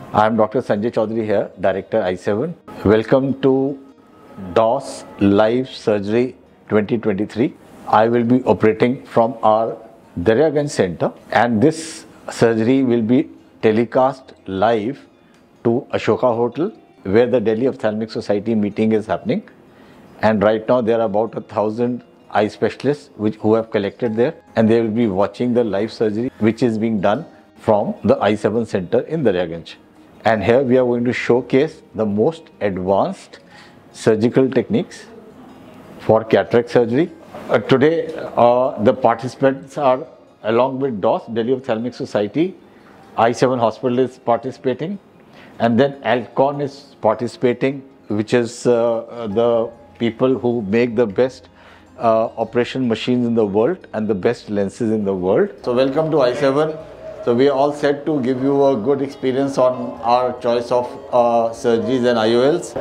I am Dr. Sanjay Chaudhary here, Director Eye7. Welcome to DOS Live Surgery 2023. I will be operating from our Delhi Center, and this surgery will be telecast live to Ashoka Hotel, where the Delhi Ophthalmic Society meeting is happening. And right now there are about 1,000 eye specialists who have collected there, and they will be watching the live surgery which is being done from the Eye7 Center in Daryaganj. And here we are going to showcase the most advanced surgical techniques for cataract surgery. Today the participants are, along with DOS, Delhi Ophthalmic Society, Eye7 Hospital is participating, and then Alcon is participating, which is the people who make the best operation machines in the world and the best lenses in the world. So welcome to Eye7. So we are all set to give you a good experience on our choice of surgeries and IOLs.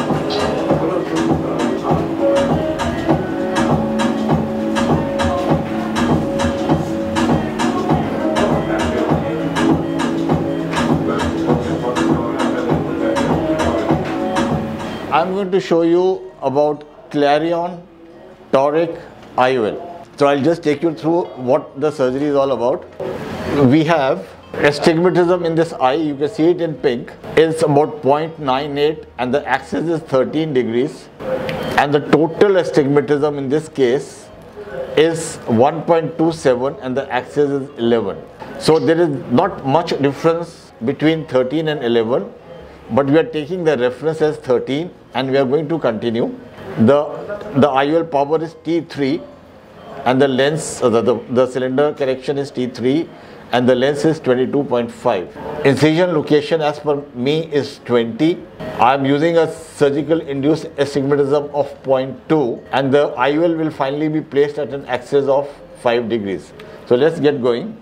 I'm going to show you about Clareon Toric IOL. So I'll just take you through what the surgery is all about. We have astigmatism in this eye. You can see it in pink. It's about 0.98 and the axis is 13 degrees. And the total astigmatism in this case is 1.27 and the axis is 11. So there is not much difference between 13 and 11, but we are taking the reference as 13 and we are going to continue. The IOL power is T3 and the lens, the cylinder correction is T3 and the lens is 22.5. Incision location as per me is 20. I am using a surgical induced astigmatism of 0.2 and the IOL will finally be placed at an axis of 5 degrees. So let's get going.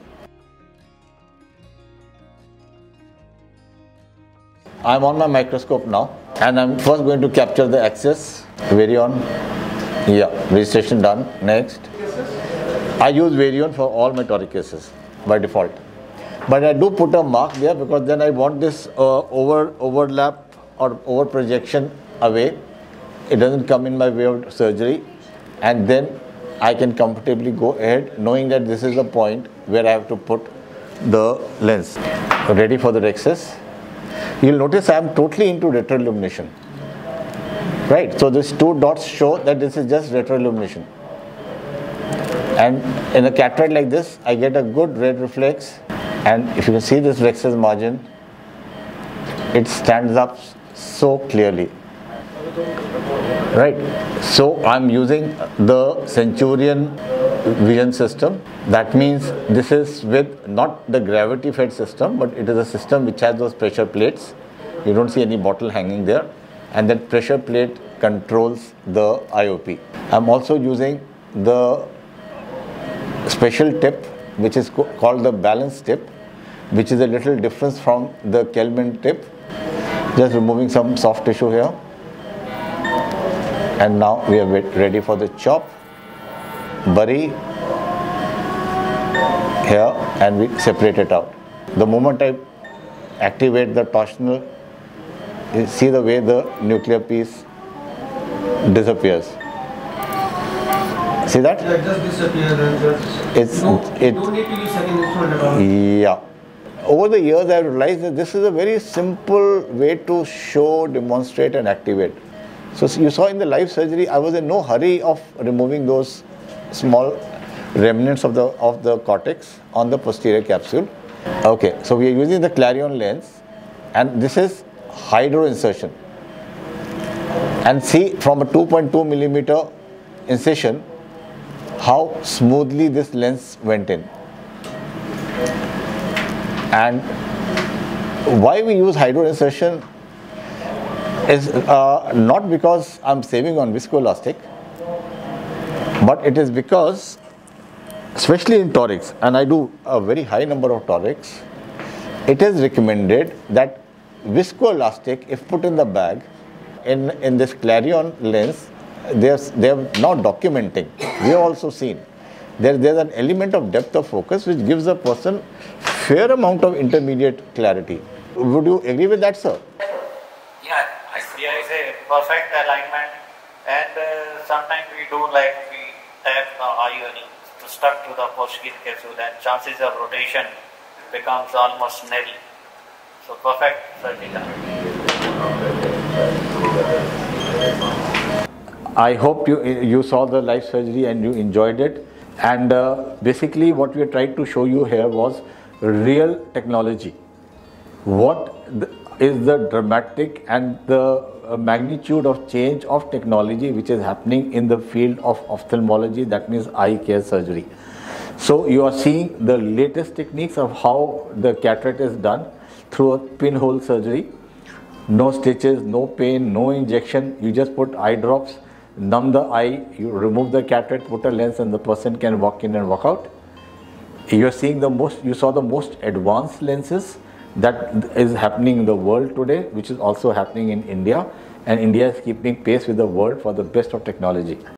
I am on my microscope now and I am first going to capture the axis. Varion, yeah, registration done. Next, I use Varion for all my toric cases by default, but I do put a mark there because then I want this overlap or over projection away. It doesn't come in my way of surgery, and then I can comfortably go ahead knowing that this is the point where I have to put the lens. Ready for the rexus. You'll notice I am totally into retroillumination. Right, so these two dots show that this is just retroillumination. And in a cataract like this, I get a good red reflex, and if you can see this rexus margin, it stands up so clearly. Right, so I'm using the Centurion vision system. That means this is with not the gravity fed system, but it is a system which has those pressure plates. You don't see any bottle hanging there, and that pressure plate controls the IOP. I'm also using the special tip which is called the balance tip, which is a little difference from the Kelvin tip. Just removing some soft tissue here, and now we are ready for the chop. Bury here and we separate it out. The moment I activate the torsional, you see the way the nuclear piece disappears. See that? Yeah, it just disappears. Don't need to use second instrument at all. Yeah. Over the years I realized that this is a very simple way to show, demonstrate and activate. So you saw in the live surgery, I was in no hurry of removing those small remnants of the cortex on the posterior capsule. Okay, so we are using the Clareon lens, and this is hydro insertion. And see from a 2.2 millimeter incision how smoothly this lens went in. And why we use hydro insertion is not because I'm saving on viscoelastic, but it is because, especially in torics, and I do a very high number of torics, it is recommended that viscoelastic, if put in the bag, in this Clareon lens, they are now documenting. We have also seen there's an element of depth of focus which gives a person fair amount of intermediate clarity. Would you agree with that, sir? Yeah, I see. There is a perfect alignment, and sometimes we do like we tap the eye to stuck to the posterior capsule, and chances of rotation becomes almost nil. So perfect surgical. I hope you saw the live surgery and you enjoyed it. And basically what we tried to show you here was real technology. Is the dramatic and the magnitude of change of technology which is happening in the field of ophthalmology, that means eye care surgery. So you are seeing the latest techniques of how the cataract is done through a pinhole surgery. No stitches, no pain, no injection. You just put eye drops, numb the eye, you remove the cataract, put a lens, and the person can walk in and walk out. You saw the most advanced lenses that is happening in the world today, which is also happening in India, and India is keeping pace with the world for the best of technology.